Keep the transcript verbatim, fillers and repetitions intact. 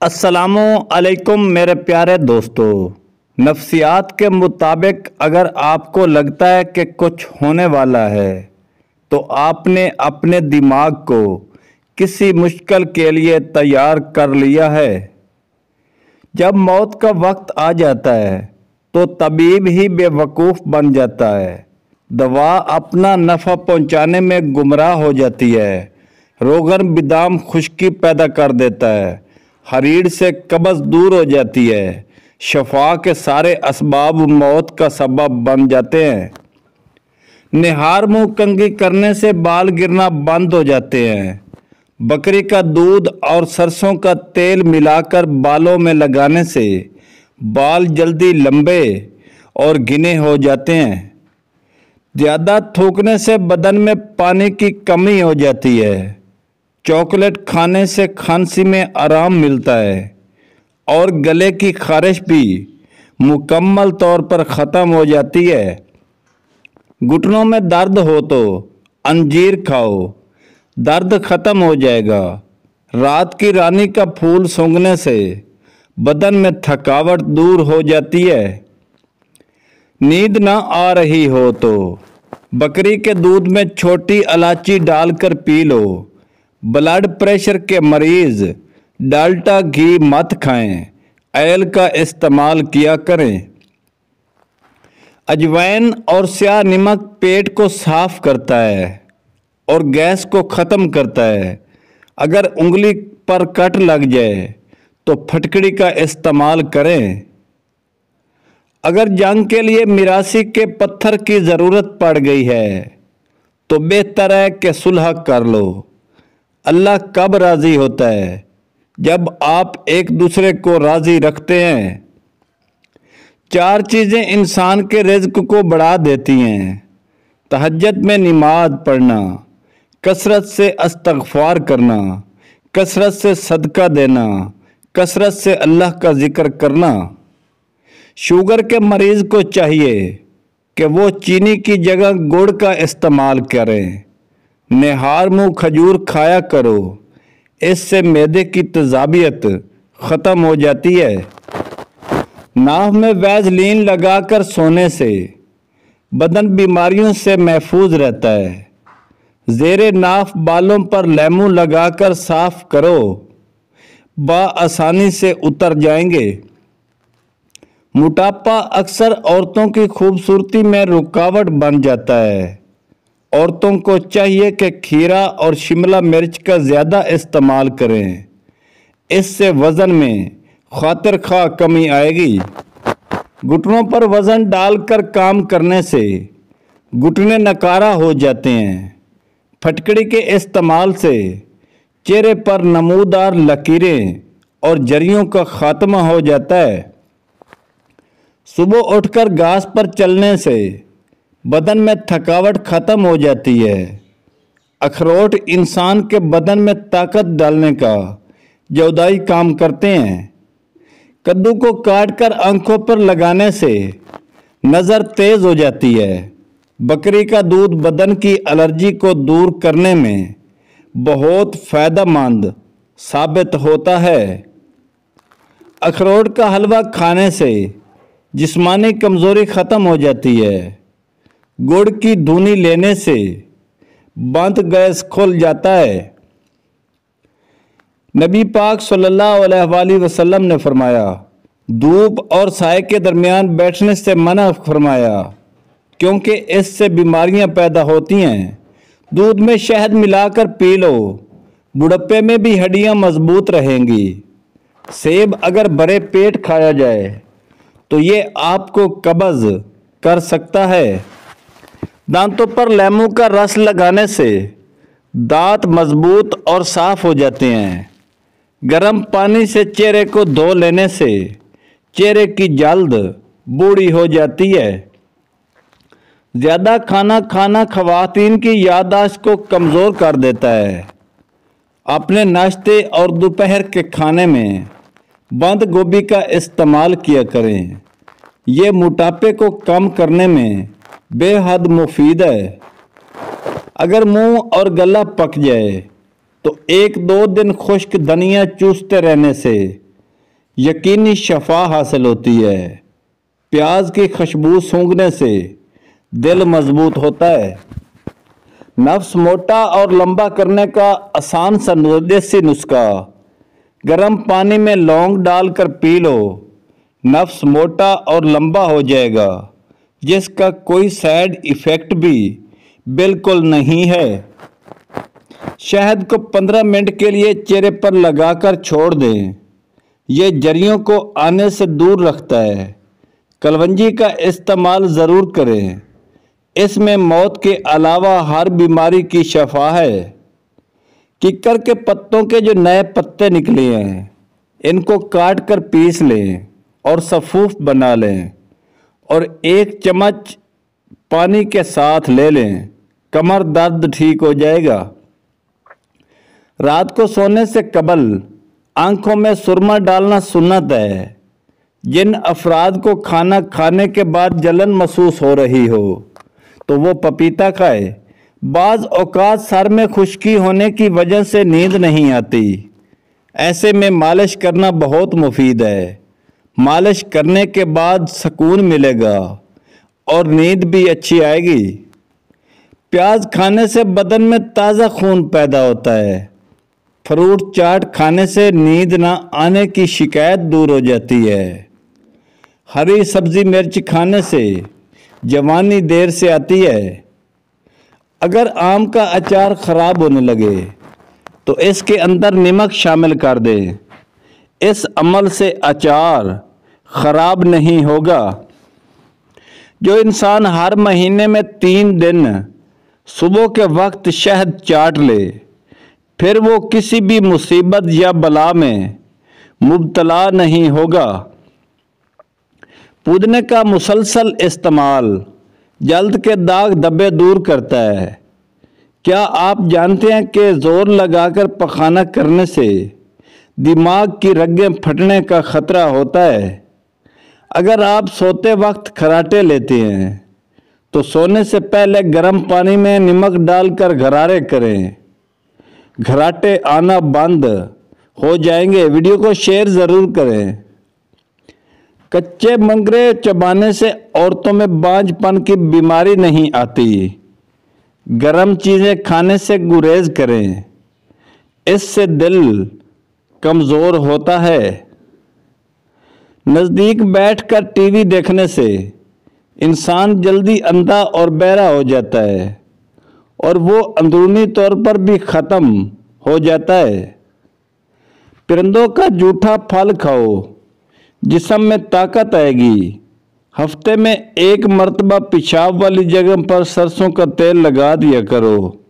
السلام علیکم میرے پیارے دوستو۔ نفسیات کے مطابق اگر آپ کو لگتا ہے کہ کچھ ہونے والا ہے تو آپ نے اپنے دماغ کو کسی مشکل کے لیے تیار کر لیا ہے۔ جب موت کا وقت آ جاتا ہے تو طبیب ہی بے وقوف بن جاتا ہے۔ دوا اپنا نفع پہنچانے میں گمراہ ہو جاتی ہے۔ روغن بادام خشکی پیدا کر دیتا ہے۔ حریر سے قبض دور ہو جاتی ہے۔ شفا کے سارے اسباب موت کا سبب بن جاتے ہیں۔ نہار منہ کنگھی کرنے سے بال گرنا بند ہو جاتے ہیں۔ بکری کا دودھ اور سرسوں کا تیل ملا کر بالوں میں لگانے سے بال جلدی لمبے اور گھنے ہو جاتے ہیں۔ زیادہ تھوکنے سے بدن میں پانی کی کمی ہو جاتی ہے۔ چاکلیٹ کھانے سے کھانسی میں آرام ملتا ہے اور گلے کی خارش بھی مکمل طور پر ختم ہو جاتی ہے۔ گھٹنوں میں درد ہو تو انجیر کھاؤ، درد ختم ہو جائے گا۔ رات کی رانی کا پھول سونگھنے سے بدن میں تھکاوٹ دور ہو جاتی ہے۔ نیند نہ آ رہی ہو تو بکری کے دودھ میں چھوٹی الائچی ڈال کر پی لو۔ بلڈ پریشر کے مریض ڈالٹا گھی مت کھائیں، ایل کا استعمال کیا کریں۔ اجوائن اور سیاہ نمک پیٹ کو صاف کرتا ہے اور گیس کو ختم کرتا ہے۔ اگر انگلی پر کٹ لگ جائے تو پھٹکڑی کا استعمال کریں۔ اگر جنگ کے لیے میراثی کے پتھر کی ضرورت پڑ گئی ہے تو بہتر ہے کہ صلح کر لو۔ اللہ کب راضی ہوتا ہے؟ جب آپ ایک دوسرے کو راضی رکھتے ہیں۔ چار چیزیں انسان کے رزق کو بڑھا دیتی ہیں: تہجد میں نماز پڑھنا، کثرت سے استغفار کرنا، کثرت سے صدقہ دینا، کثرت سے اللہ کا ذکر کرنا۔ شوگر کے مریض کو چاہیے کہ وہ چینی کی جگہ گڑ کا استعمال کریں۔ نہار منہ کھجور کھایا کرو، اس سے معدے کی تیزابیت ختم ہو جاتی ہے۔ ناف میں ویزلین لگا کر سونے سے بدن بیماریوں سے محفوظ رہتا ہے۔ زیر ناف بالوں پر لیموں لگا کر صاف کرو، بآسانی سے اتر جائیں گے۔ موٹاپا اکثر عورتوں کی خوبصورتی میں رکاوٹ بن جاتا ہے۔ عورتوں کو چاہیے کہ کھیرا اور شملہ مرچ کا زیادہ استعمال کریں، اس سے وزن میں خاطر خواہ کمی آئے گی۔ گھٹنوں پر وزن ڈال کر کام کرنے سے گھٹنے نکارہ ہو جاتے ہیں۔ پھٹکڑی کے استعمال سے چہرے پر نمودار لکیریں اور جریوں کا خاتمہ ہو جاتا ہے۔ صبح اٹھ کر گھاس پر چلنے سے بدن میں تھکاوٹ ختم ہو جاتی ہے۔ اخروٹ انسان کے بدن میں طاقت ڈالنے کا جودائی کام کرتے ہیں۔ کدو کو کاٹ کر آنکھوں پر لگانے سے نظر تیز ہو جاتی ہے۔ بکری کا دودھ بدن کی الرجی کو دور کرنے میں بہت فائدہ مند ثابت ہوتا ہے۔ اخروٹ کا حلوہ کھانے سے جسمانی کمزوری ختم ہو جاتی ہے۔ گڑ کی دھونی لینے سے بند گیس کھل جاتا ہے۔ نبی پاک صلی اللہ علیہ وآلہ وسلم نے فرمایا، دھوپ اور سائے کے درمیان بیٹھنے سے منع فرمایا، کیونکہ اس سے بیماریاں پیدا ہوتی ہیں۔ دودھ میں شہد ملا کر پی لو، بڑھاپے میں بھی ہڈیاں مضبوط رہیں گی۔ سیب اگر بھرے پیٹ کھایا جائے تو یہ آپ کو قبض کر سکتا ہے۔ دانتوں پر لیموں کا رس لگانے سے دانت مضبوط اور صاف ہو جاتے ہیں۔ گرم پانی سے چہرے کو دھو لینے سے چہرے کی جلد بوڑھی ہو جاتی ہے۔ زیادہ کھانا کھانا خواتین کی یادداشت کو کمزور کر دیتا ہے۔ اپنے ناشتے اور دوپہر کے کھانے میں بند گوبھی کا استعمال کیا کریں، یہ موٹاپے کو کم کرنے میں بے حد مفید ہے۔ اگر منہ اور گلا پک جائے تو ایک دو دن خشک دھنیا چوستے رہنے سے یقینی شفا حاصل ہوتی ہے۔ پیاز کی خوشبو سونگھنے سے دل مضبوط ہوتا ہے۔ نفس موٹا اور لمبا کرنے کا آسان سا دیسی نسخہ، گرم پانی میں لونگ ڈال کر پی لو، نفس موٹا اور لمبا ہو جائے گا، جس کا کوئی سائیڈ ایفیکٹ بھی بالکل نہیں ہے۔ شہد کو پندرہ منٹ کے لیے چہرے پر لگا کر چھوڑ دیں، یہ جریوں کو آنے سے دور رکھتا ہے۔ کلونجی کا استعمال ضرور کریں، اس میں موت کے علاوہ ہر بیماری کی شفا ہے۔ ککر کے پتوں کے جو نئے پتے نکلے ہیں، ان کو کاٹ کر پیس لیں اور سفوف بنا لیں اور ایک چمچ پانی کے ساتھ لے لیں، کمر درد ٹھیک ہو جائے گا۔ رات کو سونے سے قبل آنکھوں میں سرما ڈالنا سنت ہے۔ جن افراد کو کھانا کھانے کے بعد جلن محسوس ہو رہی ہو تو وہ پپیتا کھائے۔ بعض اوقات سر میں خشکی ہونے کی وجہ سے نیند نہیں آتی، ایسے میں مالش کرنا بہت مفید ہے۔ مالش کرنے کے بعد سکون ملے گا اور نیند بھی اچھی آئے گی۔ پیاز کھانے سے بدن میں تازہ خون پیدا ہوتا ہے۔ فروٹ چاٹ کھانے سے نیند نہ آنے کی شکایت دور ہو جاتی ہے۔ ہری سبزی مرچ کھانے سے جوانی دیر سے آتی ہے۔ اگر آم کا اچار خراب ہونے لگے تو اس کے اندر نمک شامل کر دیں، اس عمل سے اچار خراب نہیں ہوگا۔ جو انسان ہر مہینے میں تین دن صبح کے وقت شہد چاٹ لے، پھر وہ کسی بھی مصیبت یا بلا میں مبتلا نہیں ہوگا۔ پودنے کا مسلسل استعمال جلد کے داغ دھبے دور کرتا ہے۔ کیا آپ جانتے ہیں کہ زور لگا کر پخانا کرنے سے دماغ کی رگیں پھٹنے کا خطرہ ہوتا ہے؟ اگر آپ سوتے وقت خراٹے لیتے ہیں تو سونے سے پہلے گرم پانی میں نمک ڈال کر غرارے کریں، گھراٹے آنا بند ہو جائیں گے۔ ویڈیو کو شیئر ضرور کریں۔ کچے منگرے چبانے سے عورتوں میں بانجھ پن کی بیماری نہیں آتی۔ گرم چیزیں کھانے سے گریز کریں، اس سے دل کمزور ہوتا ہے۔ نزدیک بیٹھ کر ٹی وی دیکھنے سے انسان جلدی اندھا اور بہرا ہو جاتا ہے اور وہ اندرونی طور پر بھی ختم ہو جاتا ہے۔ پرندوں کا جھوٹا پھل کھاؤ، جسم میں طاقت آئے گی۔ ہفتے میں ایک مرتبہ پیشاب والی جگہ پر سرسوں کا تیل لگا دیا کرو۔